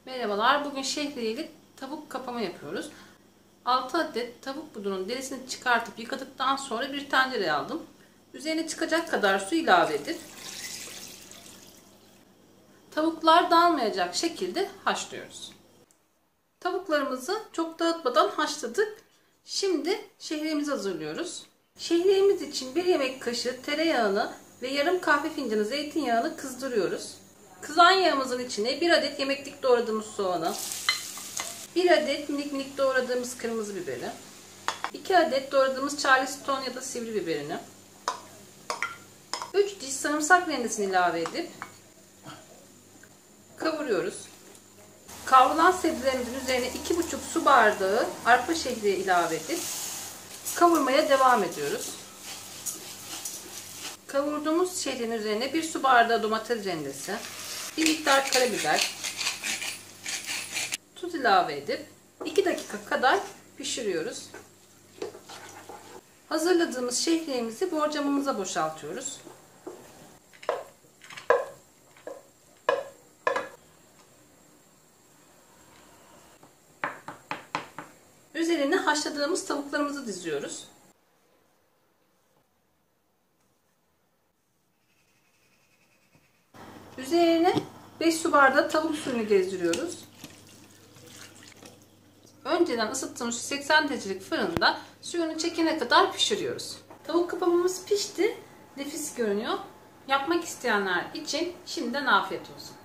Merhabalar, bugün şehriyeli tavuk kapama yapıyoruz. 6 adet tavuk budunun derisini çıkartıp yıkadıktan sonra bir tencereye aldım. Üzerine çıkacak kadar su ilave edip tavuklar dağılmayacak şekilde haşlıyoruz. Tavuklarımızı çok dağıtmadan haşladık. Şimdi şehriyemizi hazırlıyoruz. Şehriyemiz için 1 yemek kaşığı tereyağını ve yarım kahve fincanı zeytinyağını kızdırıyoruz. Kızan yağımızın içine 1 adet yemeklik doğradığımız soğanı, 1 adet minik minik doğradığımız kırmızı biberi, 2 adet doğradığımız charleston ya da sivri biberini, 3 diş sarımsak rendesini ilave edip kavuruyoruz. Kavrulan sebzelerimizin üzerine 2,5 su bardağı arpa şehriye ilave edip kavurmaya devam ediyoruz. Kavurduğumuz şehrin üzerine 1 su bardağı domates rendesi, 1 miktar karabiber, tuz ilave edip 2 dakika kadar pişiriyoruz. Hazırladığımız şehriyemizi borcamımıza boşaltıyoruz. Üzerine haşladığımız tavuklarımızı diziyoruz. Üzerine 5 su bardağı tavuk suyunu gezdiriyoruz. Önceden ısıttığımız 80 derecelik fırında suyunu çekene kadar pişiriyoruz. Tavuk kapamamız pişti. Nefis görünüyor. Yapmak isteyenler için şimdiden afiyet olsun.